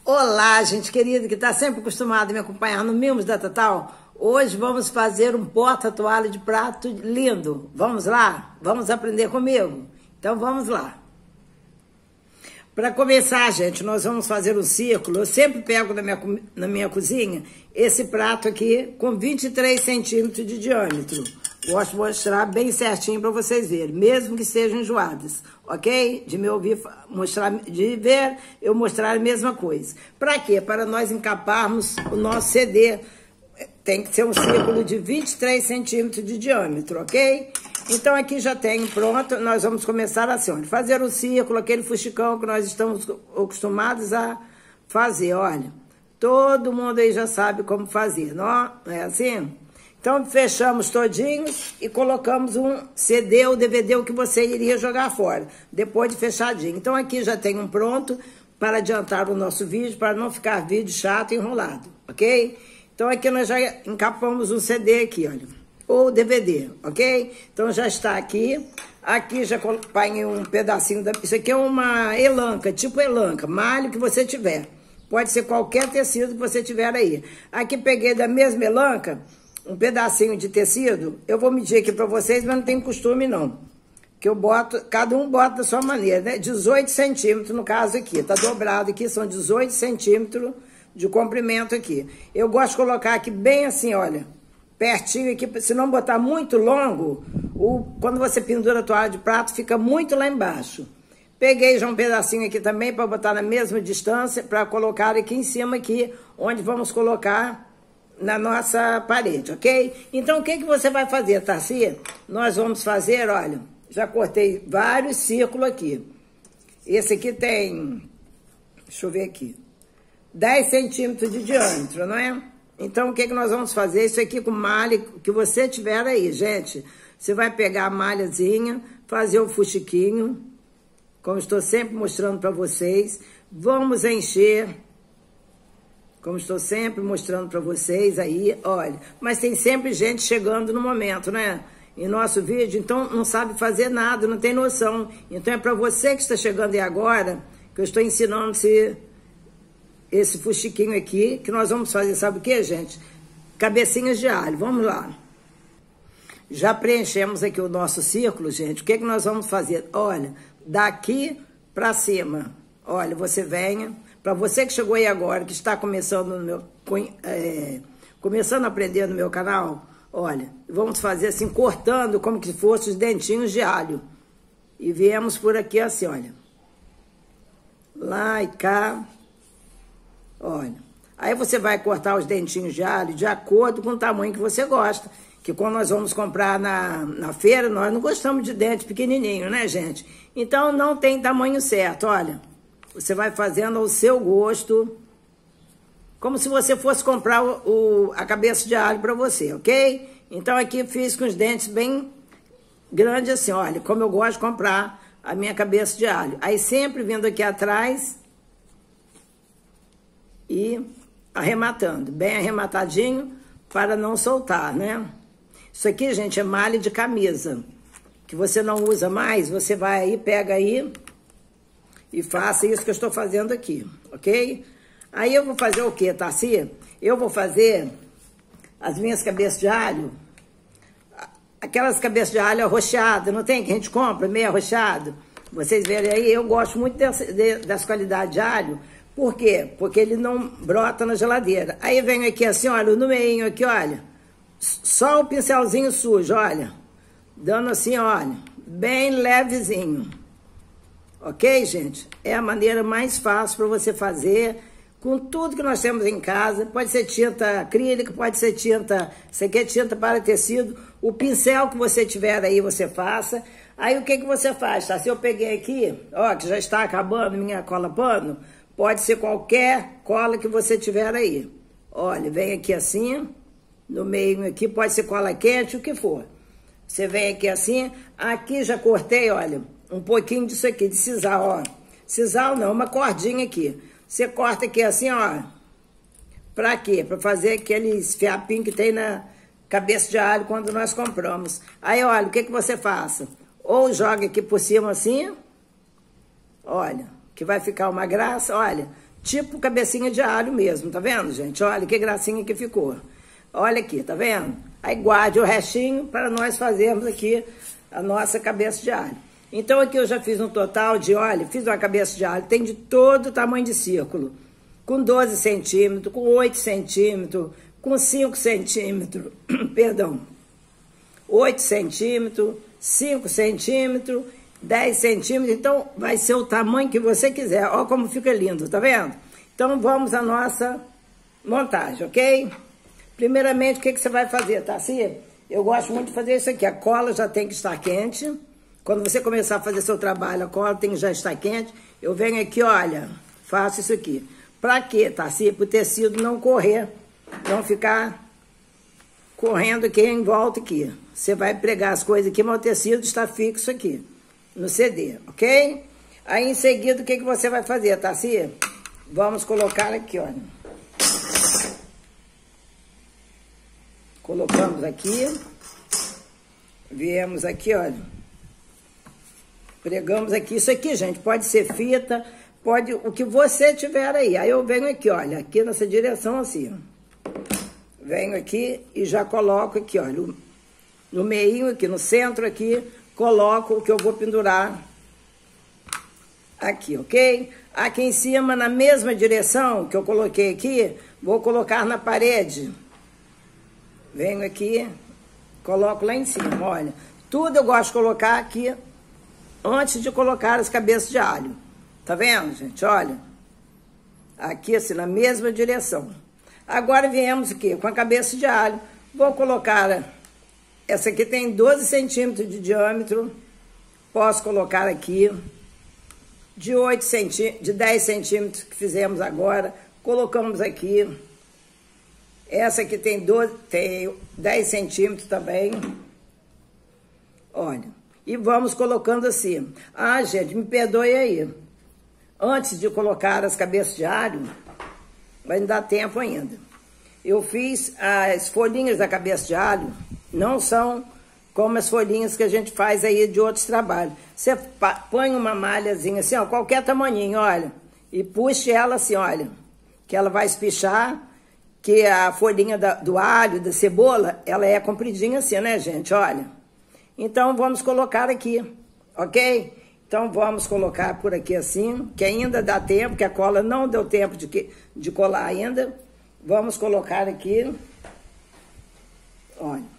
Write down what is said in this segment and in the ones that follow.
Olá, gente querida que está sempre acostumada a me acompanhar no Mimos da Tatal. Hoje vamos fazer um porta-toalha de prato lindo. Vamos lá? Vamos aprender comigo? Então vamos lá. Para começar, gente, nós vamos fazer um círculo. Eu sempre pego na minha cozinha esse prato aqui com 23 centímetros de diâmetro. Gosto de mostrar bem certinho para vocês verem, mesmo que sejam enjoadas, ok? De me ouvir mostrar, de ver eu mostrar a mesma coisa. Para quê? Para nós encaparmos o nosso CD. Tem que ser um círculo de 23 centímetros de diâmetro, ok? Então aqui já tenho pronto, nós vamos começar assim, olha, fazer o círculo, aquele fuxicão que nós estamos acostumados a fazer, olha. Todo mundo aí já sabe como fazer, não é assim? Então, fechamos todinhos e colocamos um CD ou DVD, o que você iria jogar fora, depois de fechadinho. Então, aqui já tem um pronto para adiantar o nosso vídeo, para não ficar vídeo chato e enrolado, ok? Então, aqui nós já encapamos um CD aqui, olha, ou DVD, ok? Então, já está aqui. Aqui já acompanhei um pedacinho da... Isso aqui é uma elanca, tipo elanca, malho que você tiver. Pode ser qualquer tecido que você tiver aí. Aqui peguei da mesma elanca um pedacinho de tecido, eu vou medir aqui para vocês, mas não tem costume não. Que eu boto, cada um bota da sua maneira, né? 18 centímetros no caso aqui, tá dobrado aqui, são 18 centímetros de comprimento aqui. Eu gosto de colocar aqui bem assim, olha, pertinho aqui, se não botar muito longo, quando você pendura a toalha de prato, fica muito lá embaixo. Peguei já um pedacinho aqui também para botar na mesma distância, para colocar aqui em cima aqui, onde vamos colocar na nossa parede, ok? Então, o que você vai fazer, Tarcia? Nós vamos fazer, olha, já cortei vários círculos aqui. Esse aqui tem, deixa eu ver aqui, 10 centímetros de diâmetro, não é? Então, o que nós vamos fazer? Isso aqui com malha que você tiver aí, gente. Você vai pegar a malhazinha, fazer o fuxiquinho, como estou sempre mostrando para vocês. Vamos encher... Como estou sempre mostrando para vocês aí, olha. Mas tem sempre gente chegando no momento, né? Em nosso vídeo, então não sabe fazer nada, não tem noção. Então é para você que está chegando aí agora, que eu estou ensinando esse fuxiquinho aqui, que nós vamos fazer, sabe o que, gente? Cabecinhas de alho, vamos lá. Já preenchemos aqui o nosso círculo, gente. O que nós vamos fazer? Olha, daqui para cima, olha, você venha... Para você que chegou aí agora, que está começando começando a aprender no meu canal, olha, vamos fazer assim, cortando como que fosse os dentinhos de alho. E viemos por aqui assim, olha. Lá e cá. Olha. Aí você vai cortar os dentinhos de alho de acordo com o tamanho que você gosta. Que quando nós vamos comprar na feira, nós não gostamos de dente pequenininho, né, gente? Então, não tem tamanho certo, olha. Você vai fazendo ao seu gosto, como se você fosse comprar a cabeça de alho para você, ok? Então, aqui fiz com os dentes bem grandes assim, olha, como eu gosto de comprar a minha cabeça de alho. Aí, sempre vindo aqui atrás e arrematando, bem arrematadinho, para não soltar, né? Isso aqui, gente, é malha de camisa, que você não usa mais, você vai aí, pega aí... E faça isso que eu estou fazendo aqui, ok? Aí eu vou fazer o quê, Tarcia? Eu vou fazer as minhas cabeças de alho, aquelas cabeças de alho arroxeadas, não tem? Que a gente compra, meio arroxeado. Vocês verem aí, eu gosto muito dessa qualidade de alho. Por quê? Porque ele não brota na geladeira. Aí venho aqui assim, olha, no meio aqui, olha. Só o pincelzinho sujo, olha. Dando assim, olha, bem levezinho. Ok, gente? É a maneira mais fácil para você fazer com tudo que nós temos em casa. Pode ser tinta acrílica, pode ser tinta... Isso aqui é tinta para tecido. O pincel que você tiver aí, você faça. Aí, o que você faz, tá? Se eu peguei aqui, ó, que já está acabando minha cola pano, pode ser qualquer cola que você tiver aí. Olha, vem aqui assim, no meio aqui, pode ser cola quente, o que for. Você vem aqui assim, aqui já cortei, olha... Um pouquinho disso aqui, de sisal, ó. Sisal não, uma cordinha aqui. Você corta aqui assim, ó. Pra quê? Pra fazer aqueles fiapinhos que tem na cabeça de alho quando nós compramos. Aí, olha, o que você faça? Ou joga aqui por cima assim. Olha, que vai ficar uma graça. Olha, tipo cabecinha de alho mesmo, tá vendo, gente? Olha que gracinha que ficou. Olha aqui, tá vendo? Aí guarde o restinho para nós fazermos aqui a nossa cabeça de alho. Então aqui eu já fiz um total de, olha, fiz uma cabeça de alho, tem de todo tamanho de círculo. Com 12 centímetros, com 8 centímetros, com 5 centímetros, perdão, 8 centímetros, 5 centímetros, 10 centímetros, então vai ser o tamanho que você quiser. Olha como fica lindo, tá vendo? Então vamos à nossa montagem, ok? Primeiramente, o que você vai fazer, tá? Assim, eu gosto muito de fazer isso aqui, a cola já tem que estar quente. Quando você começar a fazer seu trabalho, a cola tem que já estar quente. Eu venho aqui, olha, faço isso aqui. Pra quê, tá? Assim, pro tecido não correr, não ficar correndo aqui em volta aqui. Você vai pregar as coisas aqui, mas o tecido está fixo aqui, no CD, ok? Aí, em seguida, o que você vai fazer, tá? Assim, vamos colocar aqui, olha. Colocamos aqui. Viemos aqui, olha. Pregamos aqui. Isso aqui, gente, pode ser fita, pode o que você tiver aí. Aí eu venho aqui, olha, aqui nessa direção assim, ó. Venho aqui e já coloco aqui, olha, no meio aqui, no centro aqui, coloco o que eu vou pendurar aqui, ok? Aqui em cima, na mesma direção que eu coloquei aqui, vou colocar na parede. Venho aqui, coloco lá em cima, olha. Tudo eu gosto de colocar aqui antes de colocar as cabeças de alho. Tá vendo, gente? Olha. Aqui, assim, na mesma direção. Agora viemos aqui com a cabeça de alho. Vou colocar... Essa aqui tem 12 centímetros de diâmetro. Posso colocar aqui de 8 centímetros, de 10 centímetros que fizemos agora. Colocamos aqui. Essa aqui tem 10 centímetros também. Olha. E vamos colocando assim. Ah, gente, me perdoe aí. Antes de colocar as cabeças de alho, vai dar tempo ainda. Eu fiz as folhinhas da cabeça de alho, não são como as folhinhas que a gente faz aí de outros trabalhos. Você põe uma malhazinha assim, ó, qualquer tamanhinho, olha, e puxe ela assim, olha, que ela vai espichar, que a folhinha do alho, da cebola, ela é compridinha assim, né, gente? Olha. Então, vamos colocar aqui, ok? Então, vamos colocar por aqui assim, que ainda dá tempo, que a cola não deu tempo de colar ainda. Vamos colocar aqui, olha.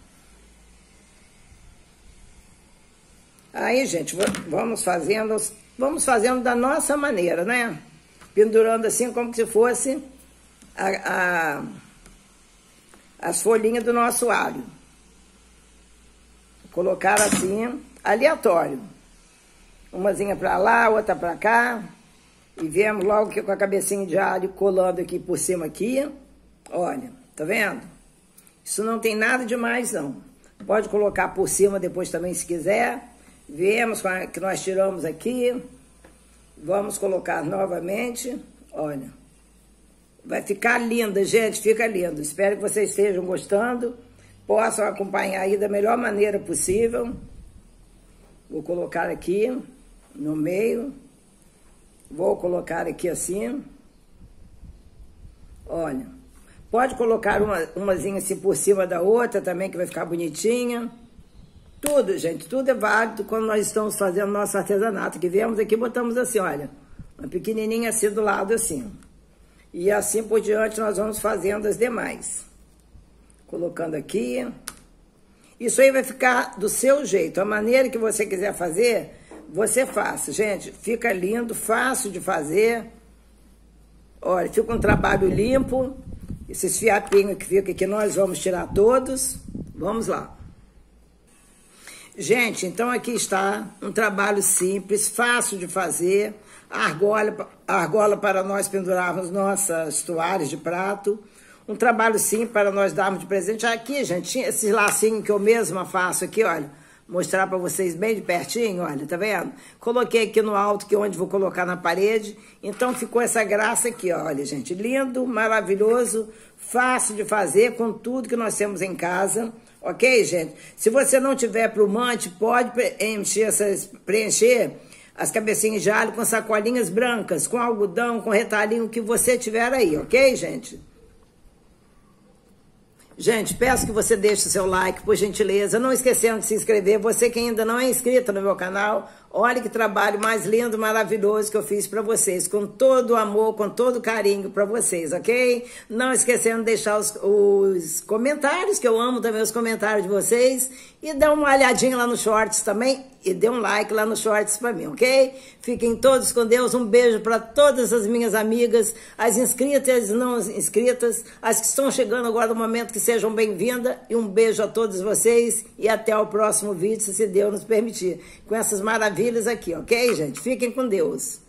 Aí, gente, vamos fazendo da nossa maneira, né? Pendurando assim, como se fosse as folhinhas do nosso alho. Colocar assim, aleatório. Umazinha pra lá, outra pra cá. E viemos logo aqui com a cabecinha de alho colando aqui por cima aqui. Olha, tá vendo? Isso não tem nada demais, não. Pode colocar por cima depois também, se quiser. Viemos com a que nós tiramos aqui. Vamos colocar novamente. Olha. Vai ficar linda, gente. Fica lindo. Espero que vocês estejam gostando. Possam acompanhar aí da melhor maneira possível. Vou colocar aqui no meio. Vou colocar aqui assim. Olha. Pode colocar umazinha assim por cima da outra também, que vai ficar bonitinha. Tudo, gente, tudo é válido quando nós estamos fazendo nosso artesanato. Que viemos aqui, botamos assim, olha. Uma pequenininha assim do lado assim. E assim por diante nós vamos fazendo as demais. Colocando aqui. Isso aí vai ficar do seu jeito. A maneira que você quiser fazer, você faça. Gente, fica lindo, fácil de fazer. Olha, fica um trabalho limpo. Esses fiapinhos que ficam aqui, nós vamos tirar todos. Vamos lá. Gente, então aqui está um trabalho simples, fácil de fazer. Argola para nós pendurarmos nossas toalhas de prato. Um trabalho simples para nós darmos de presente. Aqui, gente, tinha esses lacinhos que eu mesma faço aqui, olha. Mostrar para vocês bem de pertinho, olha, tá vendo? Coloquei aqui no alto, que é onde vou colocar na parede. Então, ficou essa graça aqui, olha, gente. Lindo, maravilhoso, fácil de fazer, com tudo que nós temos em casa. Ok, gente? Se você não tiver plumante, pode preencher as cabecinhas de alho com sacolinhas brancas, com algodão, com retalhinho que você tiver aí, ok, gente? Gente, peço que você deixe o seu like, por gentileza. Não esquecendo de se inscrever. Você que ainda não é inscrito no meu canal, olha que trabalho mais lindo, maravilhoso que eu fiz para vocês. Com todo o amor, com todo o carinho para vocês, ok? Não esquecendo de deixar os comentários, que eu amo também os comentários de vocês. E dá uma olhadinha lá nos shorts também. E dê um like lá nos shorts para mim, ok? Fiquem todos com Deus. Um beijo para todas as minhas amigas, as inscritas e as não inscritas, as que estão chegando agora no momento, que sejam bem-vindas. E um beijo a todos vocês. E até o próximo vídeo, se Deus nos permitir. Com essas maravilhas aqui, ok, gente? Fiquem com Deus.